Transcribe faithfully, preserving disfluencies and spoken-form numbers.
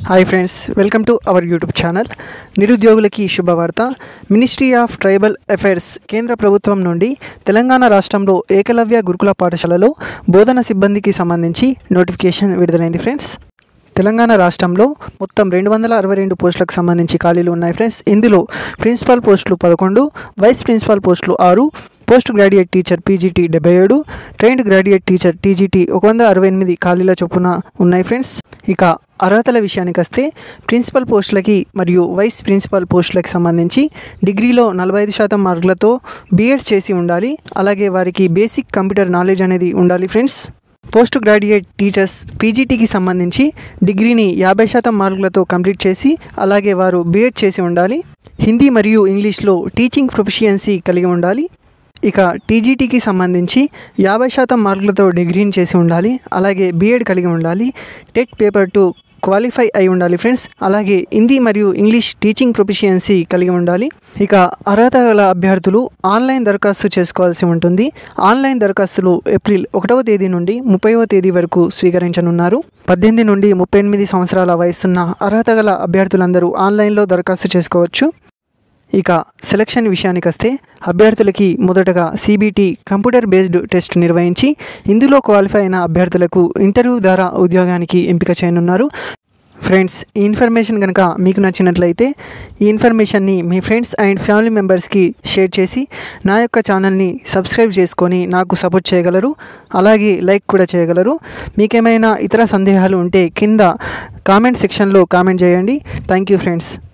Hi friends, welcome to our YouTube channel. నిరుద్యోగులకి శుభవార్త. Ministry of tribal affairs కేంద్ర ప్రభుత్వం నుండి తెలంగాణ రాష్ట్రంలో ఏకలవ్య గురుకుల పాఠశాలలో బోధన సిబ్బందికి సంబంధించి నోటిఫికేషన్ విడుదలైంది. ఫ్రెండ్స్, తెలంగాణ రాష్ట్రంలో మొత్తం రెండు వందల అరవై రెండు పోస్టులకు సంబంధించి ఖాళీలు ఉన్నాయి. ఫ్రెండ్స్, ఇందులో ప్రిన్సిపల్ పోస్టులు పదకొండు, వైస్ ప్రిన్సిపల్ పోస్టులు ఆరు, పోస్ట్ గ్రాడ్యుయేట్ టీచర్ పీజీటీ డెబ్బై ఏడు, ట్రైన్డ్ గ్రాడ్యుయేట్ టీచర్ టీజీటీ ఒక వంద అరవై ఎనిమిది ఖాళీల చొప్పున ఉన్నాయి. ఫ్రెండ్స్, ఇక అర్హతల విషయానికి వస్తే ప్రిన్సిపల్ పోస్టులకి మరియు వైస్ ప్రిన్సిపల్ పోస్టులకి సంబంధించి డిగ్రీలో నలభై ఐదు శాతం మార్కులతో బీఎడ్ చేసి ఉండాలి. అలాగే వారికి బేసిక్ కంప్యూటర్ నాలెడ్జ్ అనేది ఉండాలి. ఫ్రెండ్స్, పోస్ట్ గ్రాడ్యుయేట్ టీచర్స్ పీజీటీకి సంబంధించి డిగ్రీని యాభై శాతం మార్కులతో కంప్లీట్ చేసి అలాగే వారు బీఎడ్ చేసి ఉండాలి. హిందీ మరియు ఇంగ్లీష్లో టీచింగ్ ప్రొఫిషియన్సీ కలిగి ఉండాలి. ఇక టీజీటీకి సంబంధించి యాభై శాతం మార్కులతో డిగ్రీని చేసి ఉండాలి. అలాగే బీఎడ్ కలిగి ఉండాలి. టెట్ పేపర్ టూ క్వాలిఫై అయి ఉండాలి. ఫ్రెండ్స్, అలాగే హిందీ మరియు ఇంగ్లీష్ టీచింగ్ ప్రొఫిషియన్సీ కలిగి ఉండాలి. ఇక అర్హత గల అభ్యర్థులు ఆన్లైన్ దరఖాస్తు చేసుకోవాల్సి ఉంటుంది. ఆన్లైన్ దరఖాస్తులు ఏప్రిల్ ఒకటవ తేదీ నుండి ముప్పైవ తేదీ వరకు స్వీకరించనున్నారు. పద్దెనిమిది నుండి ముప్పై ఎనిమిది సంవత్సరాల వయసున్న అర్హత గల అభ్యర్థులందరూ ఆన్లైన్లో దరఖాస్తు చేసుకోవచ్చు. ఇక సెలక్షన్ విషయానికి వస్తే అభ్యర్థులకి మొదటగా సిబిటి కంప్యూటర్ బేస్డ్ టెస్ట్ నిర్వహించి ఇందులో క్వాలిఫై అయిన అభ్యర్థులకు ఇంటర్వ్యూ ద్వారా ఉద్యోగానికి ఎంపిక చేయనున్నారు. ఫ్రెండ్స్, ఈ ఇన్ఫర్మేషన్ కనుక మీకు నచ్చినట్లయితే ఈ ఇన్ఫర్మేషన్ని మీ ఫ్రెండ్స్ అండ్ ఫ్యామిలీ మెంబర్స్కి షేర్ చేసి నా యొక్క ఛానల్ని సబ్స్క్రైబ్ చేసుకొని నాకు సపోర్ట్ చేయగలరు. అలాగే లైక్ కూడా చేయగలరు. మీకేమైనా ఇతర సందేహాలు ఉంటే కింద కామెంట్ సెక్షన్లో కామెంట్ చేయండి. Thank you friends.